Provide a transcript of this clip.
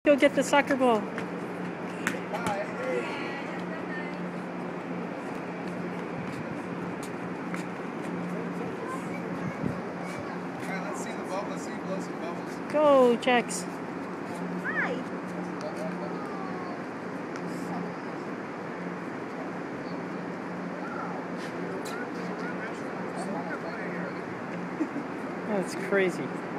Go get the soccer ball. Let's see the bubbles. Let's see you blow some bubbles. Go, Jax. Hi. That's crazy.